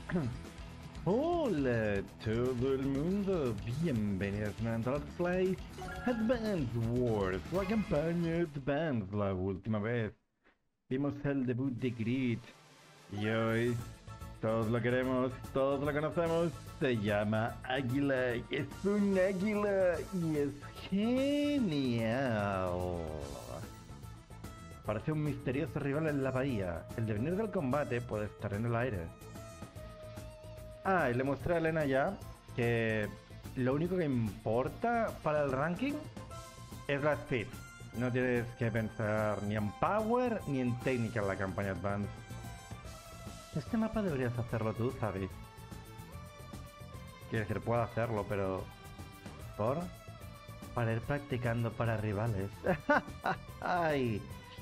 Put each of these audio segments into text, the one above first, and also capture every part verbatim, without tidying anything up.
Hola todo el mundo, bienvenidos a Let's Play Advance Wars, la campaña Advance. La última vez vimos el debut de Grid y hoy todos lo queremos, todos lo conocemos. Se llama Águila, es un águila y es genial. Parece un misterioso rival en la bahía. El devenir del combate puede estar en el aire. Ah, y le mostré a Elena ya que lo único que importa para el ranking es la speed. No tienes que pensar ni en power ni en técnica en la campaña Advance. Este mapa deberías hacerlo tú, ¿sabes? Quiero decir, puedo hacerlo, pero... ¿Por? Para ir practicando para rivales. ¡Ay!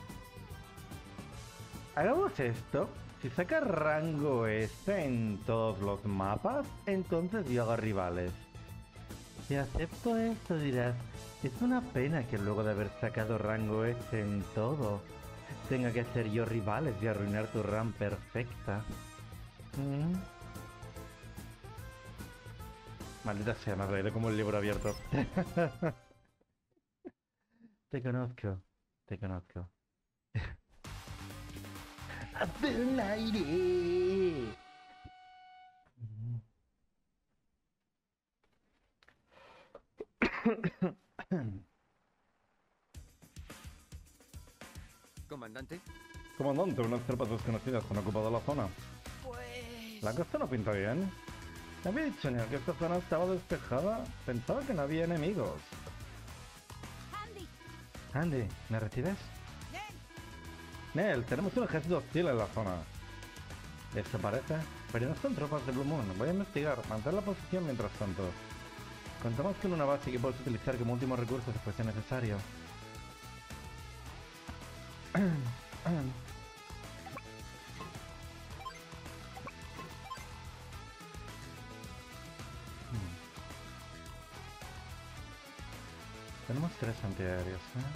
Hagamos esto. Si sacas rango S en todos los mapas, entonces yo hago rivales. Si acepto esto dirás, es una pena que luego de haber sacado rango S en todo, tenga que hacer yo rivales y arruinar tu run perfecta. ¿Mm? Maldita sea, me has leído como el libro abierto. Te conozco, te conozco. ¡Hazte un aire! ¿Comandante? Comandante, unas tropas desconocidas han ocupado la zona. Pues... La cosa no pinta bien. Me había dicho Neo que esta zona estaba despejada. Pensaba que no había enemigos. Andy, Andy, ¿me recibes? Nel, Nel, tenemos un ejército hostil en la zona. ¿Eso parece? Pero no son tropas de Blue Moon. Voy a investigar. Mantener la posición mientras tanto. Contamos con una base que puedes utilizar como último recurso si fuese necesario. Tenemos tres antiaéreos, ¿eh?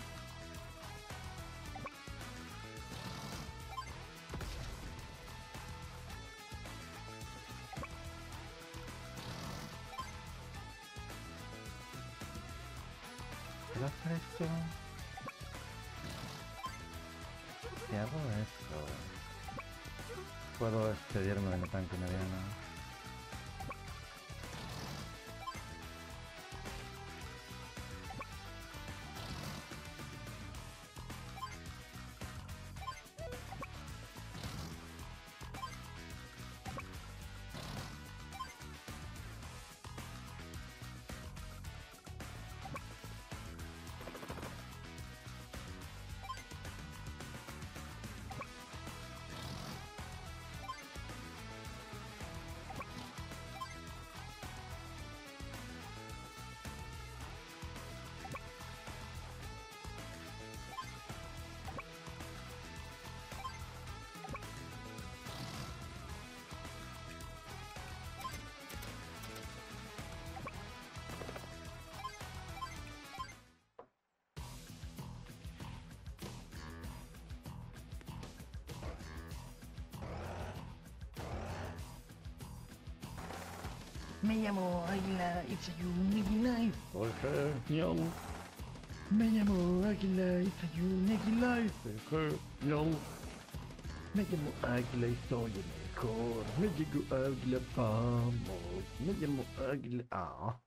¿Puedo hacer esto? Si hago esto... Puedo expedirme de mi tanque mediano. Me llamo Águila y soy un Águila. Jorge, no. Me llamo Águila y soy un Águila. Jorge, no. Me llamo Águila y soy el mejor. Me llamo Águila, vamos. Me llamo Águila. Ah.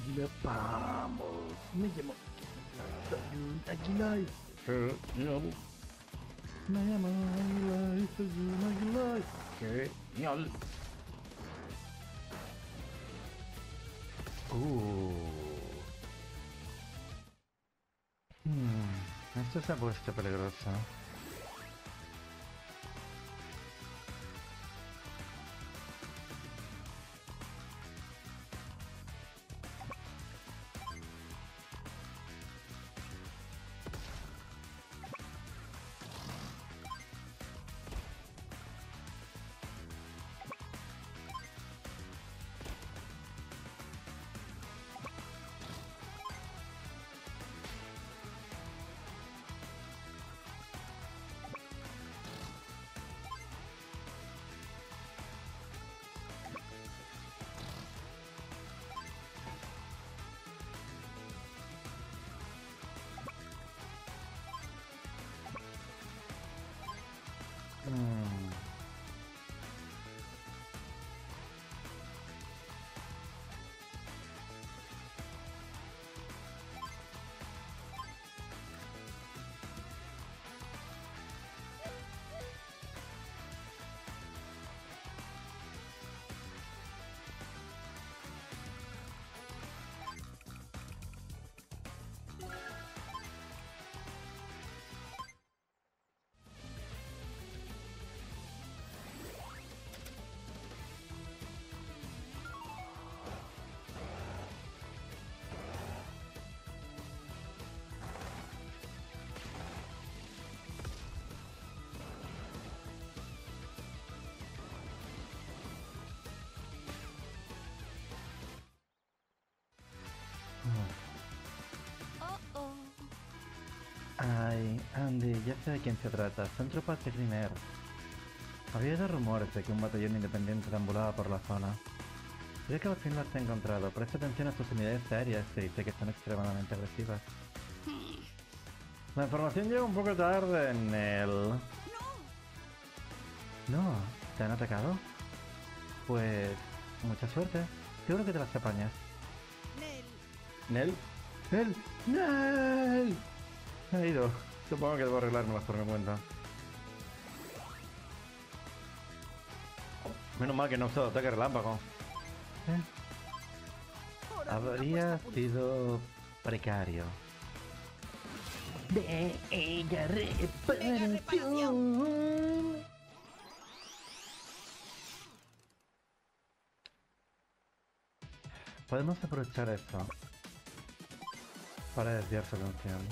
águila, vamos. Me llamo... Soy un águila y genial. Me llamo águila y soy un águila y genial. Uh. Hmm, esto se ha puesto peligroso. Hmm. Oh, oh. Ay, Andy, ya sé de quién se trata. Son tropas de Green. Había oído rumores de que un batallón independiente deambulaba por la zona. Creo que al fin lo has encontrado. Presta atención a sus unidades aéreas, se dice que son extremadamente agresivas. La información llega un poco tarde en el... No, ¿te han atacado? Pues... mucha suerte. Seguro que te las apañas. Nel. ¿Nel? ¡Nel! ¡Nel! Ha ido. Supongo que debo arreglármelas por mi cuenta. Menos mal que no he usado ataque relámpago. ¿Eh? Ahora Habría apuesta sido precario. Venga, reparación. reparación. Podemos aprovechar esto para desviar su atención.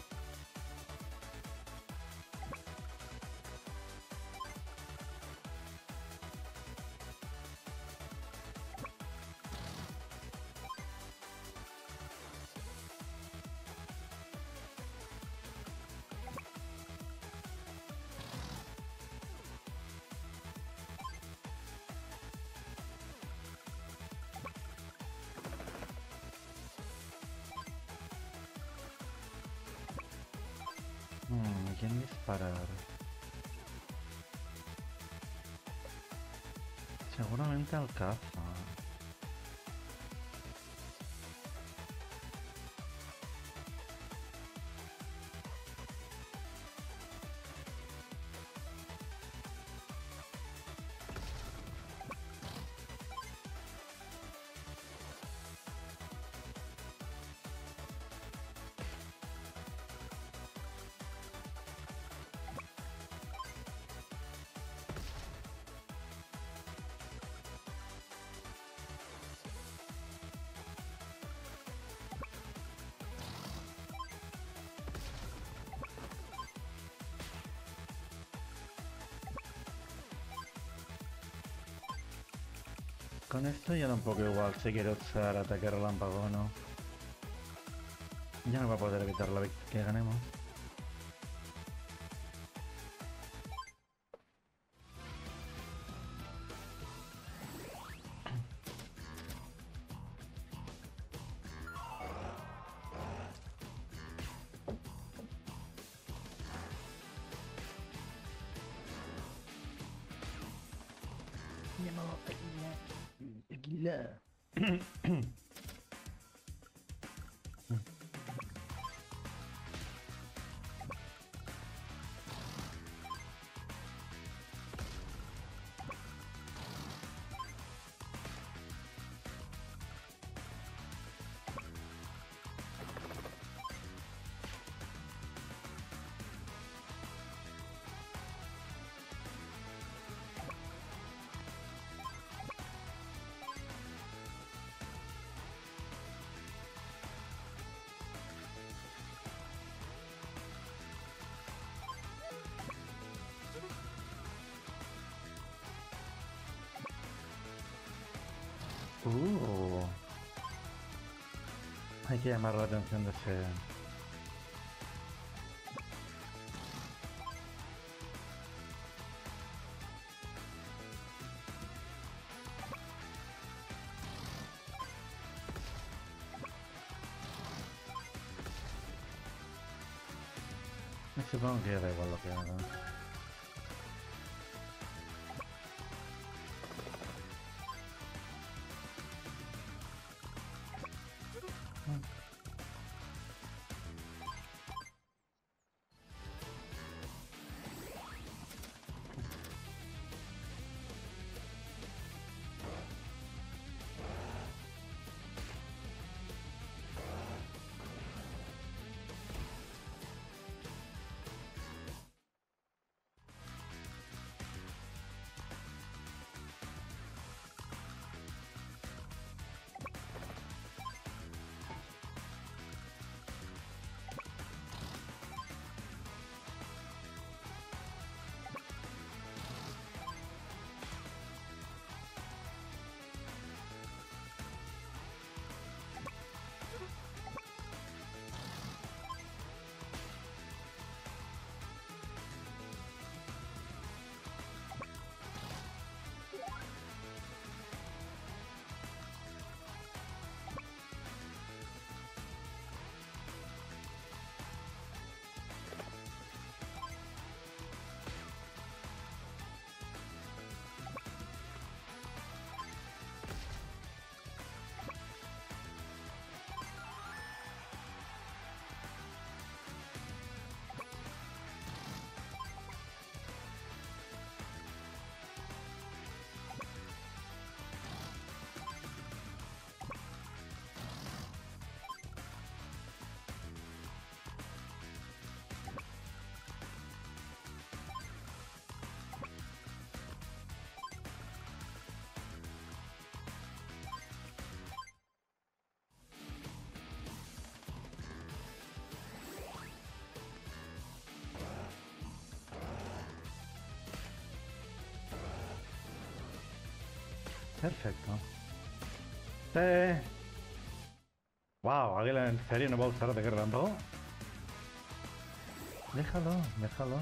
Hmm, ¿quién disparar? Seguramente Alcázar. Con esto ya da un poco igual si quiero usar ataque relámpago o no. Ya no va a poder evitar la victoria que ganemos. Me llamo águila. Águila. Uh. Hay que llamar la atención de ese... Me supongo que da igual lo que haga. Perfecto. Eh... Wow, Águila, ¿en serio no va a usar de relámpago? Déjalo, déjalo.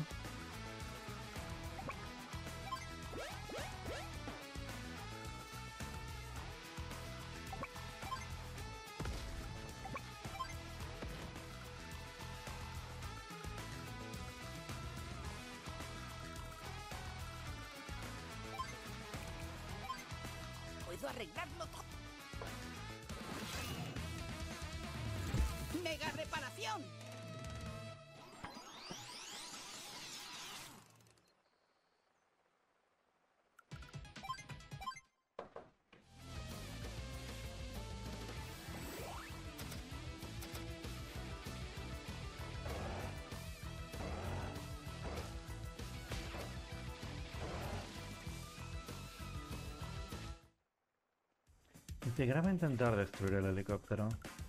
Puedo arreglarlo todo. ¡Mega reparación! Te graba intentar destruir el helicóptero.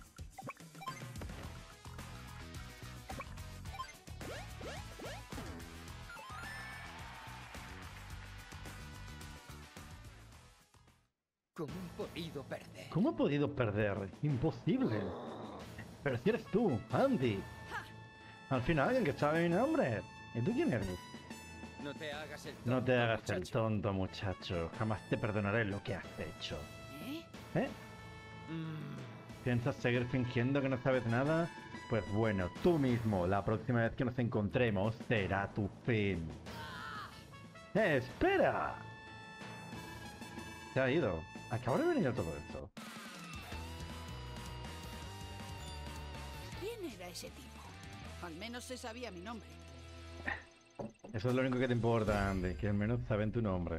¿Cómo he podido perder? ¿Cómo he podido perder? Imposible. Pero si eres tú, Andy. Al final alguien que sabe mi nombre. ¿Y tú quién eres? No te hagas el tonto, No te hagas el muchacho. tonto, muchacho. Jamás te perdonaré lo que has hecho. ¿Eh? ¿Eh? Mm, ¿Piensas seguir fingiendo que no sabes nada? Pues bueno, tú mismo, la próxima vez que nos encontremos, será tu fin. ¡Eh, espera! Se ha ido. Acaba de venir todo esto. ¿Quién era ese tipo? Al menos se sabía mi nombre. Eso es lo único que te importa, Andy, que al menos saben tu nombre.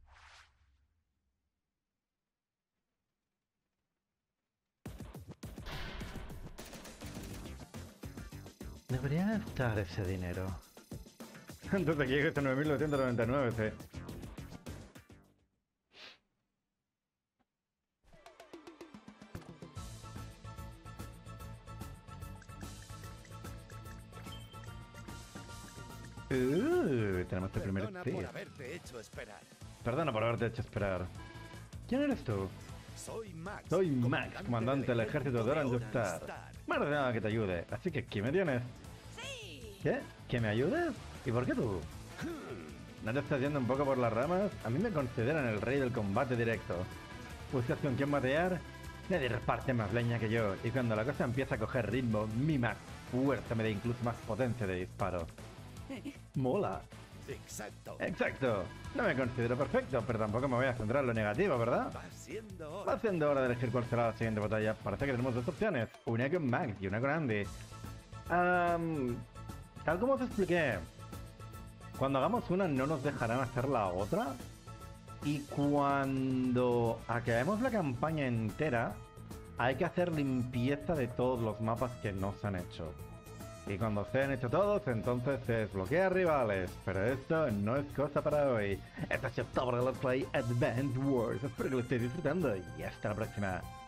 Debería gastar ese dinero. Entonces aquí está nueve mil novecientos noventa y nueve, sí. Uh, tenemos este primer Perdona tip. por haberte hecho esperar. Perdona por haberte hecho esperar. ¿Quién eres tú? Soy Max. Soy Max, comandante del ejército de Orange Star. Me ha ordenado que te ayude, así que ¿qué me tienes? Sí. ¿Qué? ¿Que me ayudes? ¿Y por qué tú? ¿No te estás yendo un poco por las ramas? A mí me consideran el rey del combate directo. ¿Buscas con quién batear? Nadie reparte más leña que yo, y cuando la cosa empieza a coger ritmo, mi Max fuerza me da incluso más potencia de disparo. Mola. Exacto. Exacto. No me considero perfecto, pero tampoco me voy a centrar en lo negativo, ¿verdad? Va siendo hora. Va siendo hora de elegir cuál será la siguiente batalla. Parece que tenemos dos opciones, una con Max y una con Andy. Am, tal como os expliqué, cuando hagamos una no nos dejarán hacer la otra. Y cuando acabemos la campaña entera, hay que hacer limpieza de todos los mapas que no se han hecho. Y cuando se han hecho todos, entonces se desbloquea rivales. Pero esto no es cosa para hoy. Esto ha sido todo por el Let's Play Advance Wars. Espero que lo estéis disfrutando y hasta la próxima.